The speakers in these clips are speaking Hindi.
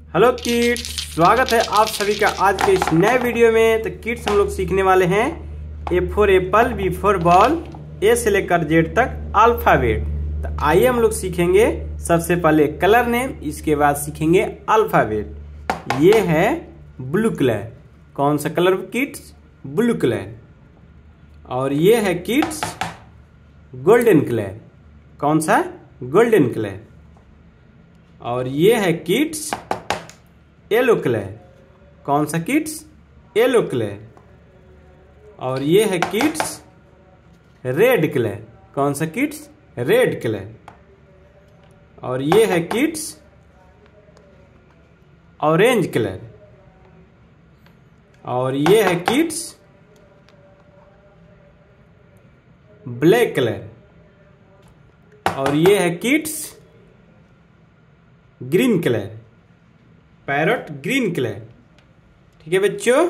हेलो किड्स, स्वागत है आप सभी का आज के इस नए वीडियो में। तो किड्स हम लोग सीखने वाले हैं A for apple, B for ball, A से लेकर जेड तक अल्फाबेट। तो आइए हम लोग सीखेंगे सबसे पहले कलर नेम, इसके बाद सीखेंगे अल्फाबेट। ये है ब्लू कलर। कौन सा कलर किड्स? Blue colour. और ये है किड्स गोल्डन कलर। कौन सा? Golden colour. और ये है किड्स येलो कलर। कौन सा किड्स? Yellow colour. और ये है किड्स रेड कलर। कौन सा किड्स? Red colour. और ये है किड्स ऑरेंज कलर। और ये है किड्स ब्लैक कलर। और ये है kids green colour, parrot green colour. ठीक है बच्चों।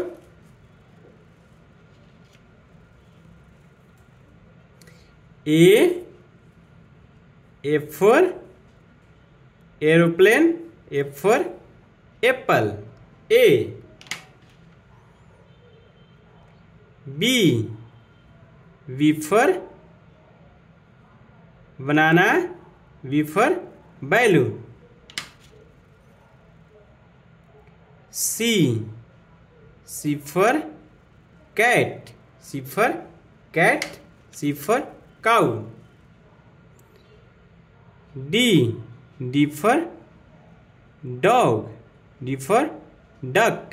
A for aeroplane, A for apple, A. B for banana, B for balloon. C for cat, C for cat, C for cow. D for dog, D for duck.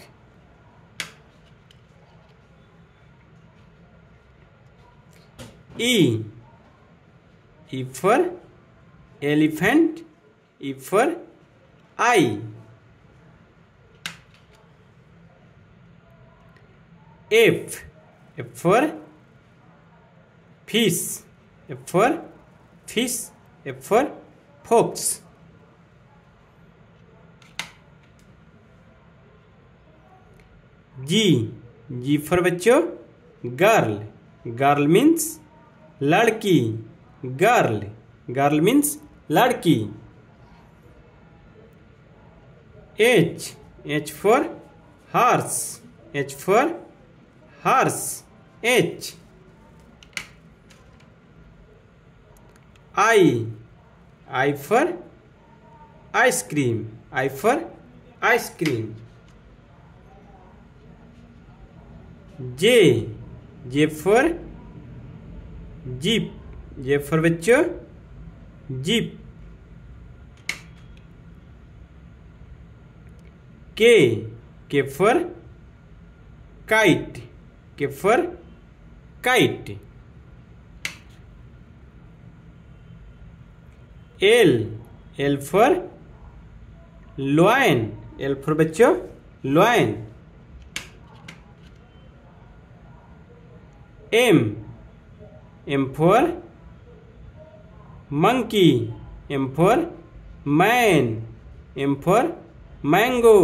E for elephant, E for eye. F for fish, F for fish, F for fox. G for बच्चों गर्ल, गर्ल मीन्स लड़की, गर्ल, गर्ल मीन्स लड़की। H for horse, H for horse, H। I for ice cream, I for ice cream। J for jeep, J for बच्चों jeep। K for kite, K for kite। L for lion, L for बच्चों lion। M for monkey, M for man, M for mango।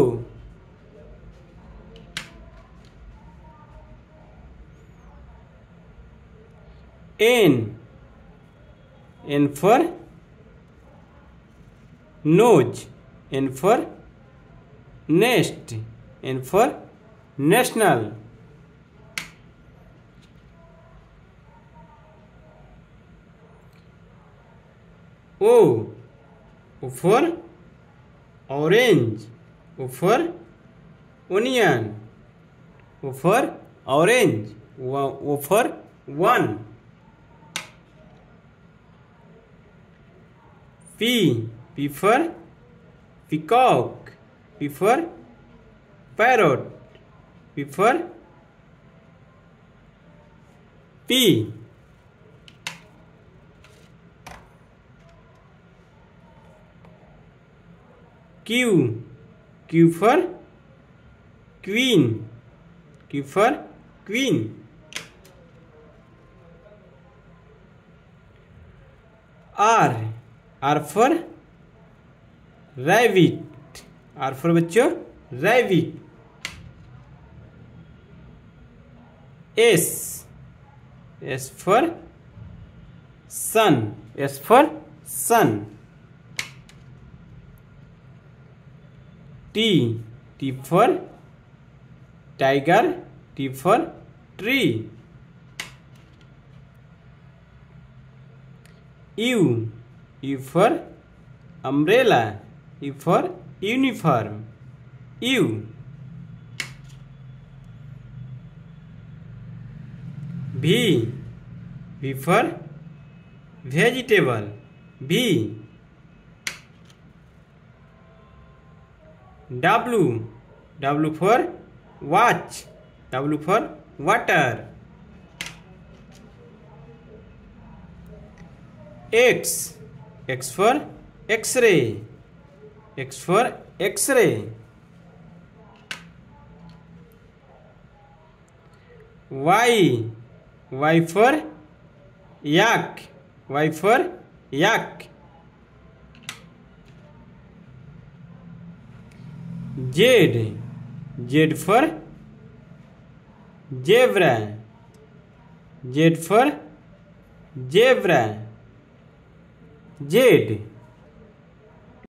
N for nose, N for nest, N for national। O for orange, O for onion, O for orange, O for one। P for peacock, P for parrot, P for P। Q for queen, Q for queen। R for rabbit, R for बच्चों rabbit। S for sun, S for sun। T. T for tiger. T for tree. U. U for umbrella. U for uniform. U. V. V for vegetable. V. W. W for watch. W for water. X. X for X-ray. X for X-ray. Y. Y for yak. Y for yak. Z. Z for zebra. Z for zebra. Z.